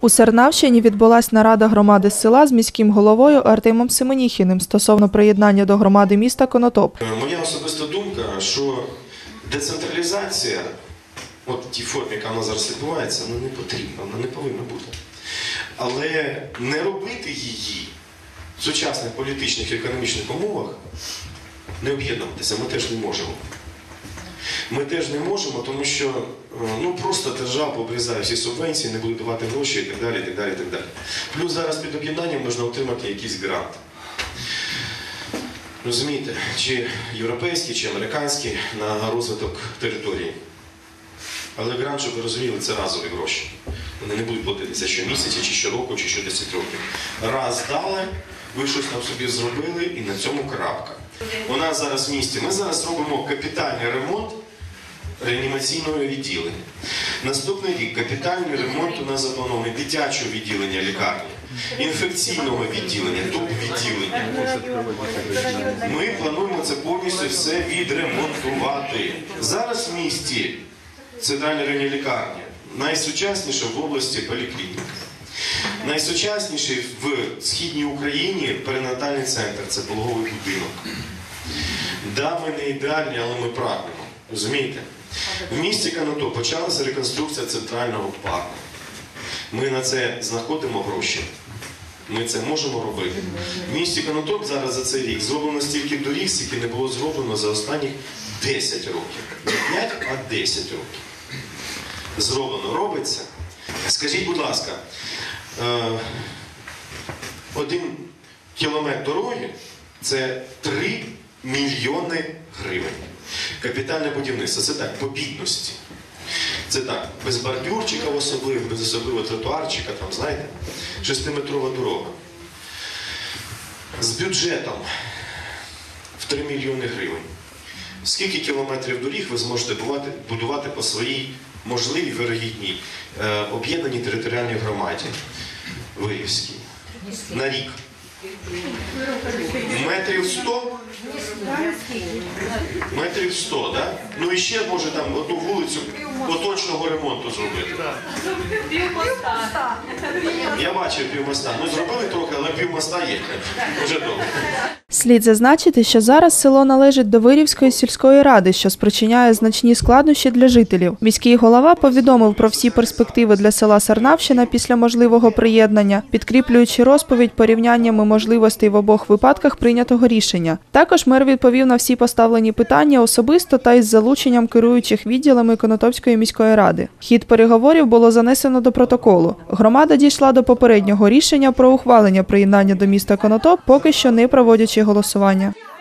У Сарнавщині відбулась нарада громади села з міським головою Артемом Семеніхіним стосовно приєднання до громади міста Конотоп. Моя особиста думка, що децентралізація, от в тій формі, яка вона зараз відбувається, вона не потрібна, вона не повинна бути. Але не робити її в сучасних політичних і економічних умовах, не об'єднуватися, ми теж не можемо. Ми теж не можемо, тому що просто держава обрізає всі субвенції, не буде давати гроші і так далі, і так далі, і так далі. Плюс зараз під об'єднанням можна отримати якийсь грант. Розумієте, чи європейський, чи американський на розвиток території. Але грант, щоб ви розуміли, це разові гроші. Вони не будуть платитися щомісяця, чи щороку, чи що 10 років. Раз дали, ви щось там собі зробили і на цьому крапка. У нас зараз в місті, ми зараз робимо капітальний ремонт реанімаційного відділення. Наступний рік капітальний ремонт у нас запланований дитячого відділення лікарні, інфекційного відділення, туб-відділення. Ми плануємо це повністю все відремонтувати. Зараз в місті центральна районна лікарня найсучасніша в області поліклініка. Найсучасніший в Східній Україні перинатальний центр – це пологовий будинок. Да, ми не ідеальні, але ми прагнемо. Розумієте? В місті Конотоп почалася реконструкція центрального парку. Ми на це знаходимо гроші. Ми це можемо робити. В місті Конотоп зараз за цей рік зроблено стільки доріг, скільки не було зроблено за останні 10 років. Не 5, а 10 років. Зроблено, робиться. Скажіть, будь ласка, 1 кілометр дороги – це 3 мільйони гривень. Капітальне будівництво – це так, по бідності. Це так, без бордюрчика особливо, без особливого тротуарчика, там, знаєте, 6-метрова дорога. З бюджетом в 3 мільйони гривень. Скільки кілометрів доріг ви зможете будувати по своїй можливій, вирогідній, об'єднаній територіальній громаді Вирівській на рік? Метрів 100? Метрів 100, так? Да? Ну і ще, може, там одну вулицю поточного ремонту зробити. Півмоста. Я бачив півмоста. Ми зробили трохи, але півмоста є. Вже добре. Слід зазначити, що зараз село належить до Вирівської сільської ради, що спричиняє значні складнощі для жителів. Міський голова повідомив про всі перспективи для села Сарнавщина після можливого приєднання, підкріплюючи розповідь порівняннями можливостей в обох випадках прийнятого рішення. Також мер відповів на всі поставлені питання особисто та із залученням керуючих відділами Конотопської міської ради. Хід переговорів було занесено до протоколу. Громада дійшла до попереднього рішення про ухвалення приєднання до міста Конотоп, поки що не проводячи голосування.